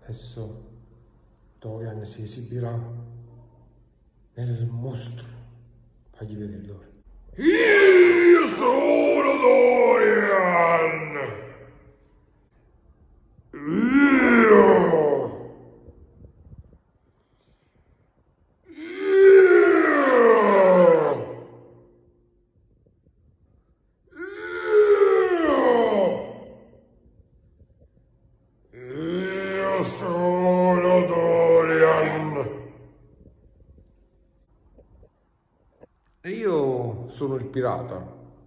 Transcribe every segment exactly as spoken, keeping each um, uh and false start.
Adesso Dorian si esibirà nel mostro. Fagli vedere Dorian. Io sono Dorian! Io! Io sono Dorian. Io sono il pirata.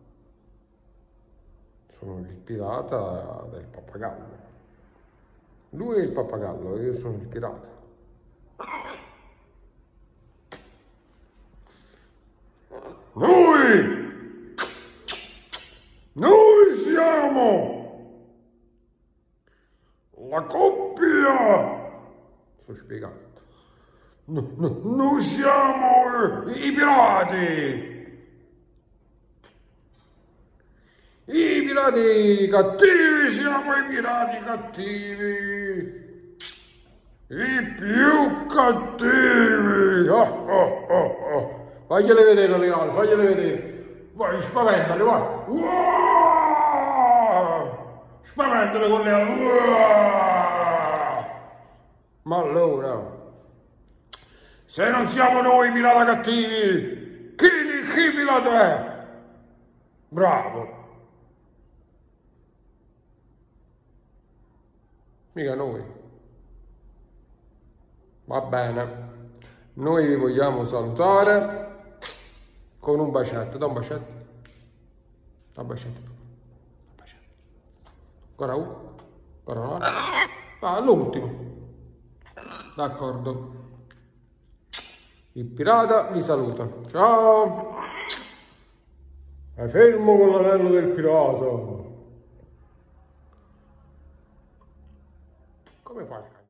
Sono il pirata del pappagallo. Lui è il pappagallo, io sono il pirata. Noi! Noi siamo la coppia! Sto spiegando. No, no, noi siamo eh, i pirati! I pirati cattivi, siamo i pirati cattivi! I più cattivi! Oh, oh, oh, oh. Fagliele vedere, Leone, fagliele vedere. Vai, spaventale, vai. Uah! Spaventale con le ali! Uah! Ma allora, Se non siamo noi i pirati cattivi, chi, chi pirata è? bravo. Mica noi. Va bene. Noi vi vogliamo salutare con un bacetto. Da un bacetto. Da un bacetto. Un bacetto. Ancora uno. Ancora un altro. Ah, l'ultimo. D'accordo. Il pirata vi saluta. Ciao. È fermo con l'anello del pirata. Come fai?